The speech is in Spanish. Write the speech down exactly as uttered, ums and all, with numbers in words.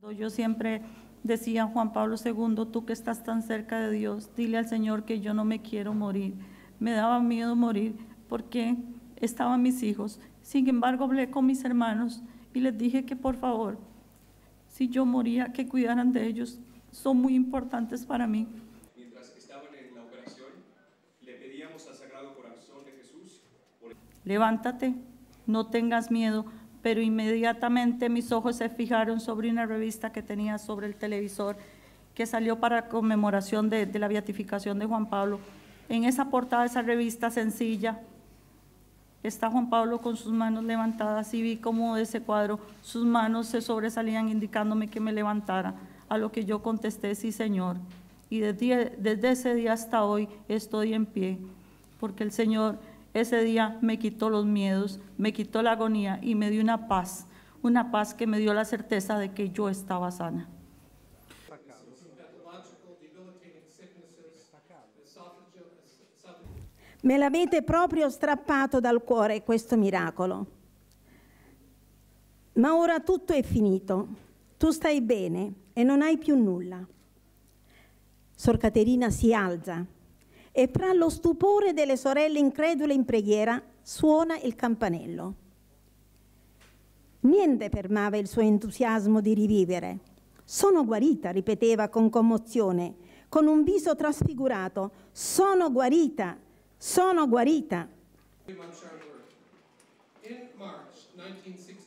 Yo siempre decía, Juan Pablo segundo, tú que estás tan cerca de Dios, dile al Señor que yo no me quiero morir. Me daba miedo morir porque estaban mis hijos. Sin embargo, hablé con mis hermanos y les dije que por favor, si yo moría, que cuidaran de ellos. Son muy importantes para mí. Mientras estaban en la operación, le pedíamos al Sagrado Corazón de Jesús. Por... Levántate, no tengas miedo. Pero inmediatamente mis ojos se fijaron sobre una revista que tenía sobre el televisor que salió para conmemoración de, de la beatificación de Juan Pablo. En esa portada de esa revista sencilla está Juan Pablo con sus manos levantadas y vi cómo de ese cuadro sus manos se sobresalían indicándome que me levantara, a lo que yo contesté, sí Señor. Y desde, desde ese día hasta hoy estoy en pie, porque el Señor ese día me quitó los miedos, me quitó la agonía y me dio una paz, una paz que me dio la certeza de que yo estaba sana. Me l'avete proprio strappato dal cuore questo miracolo. Ma ora tutto è finito, tu stai bene e non hai più nulla. Sor Caterina si alza e fra lo stupore delle sorelle incredule in preghiera suona il campanello. Niente fermava il suo entusiasmo di rivivere. Sono guarita, ripeteva con commozione, con un viso trasfigurato. Sono guarita, sono guarita. In March nineteen sixty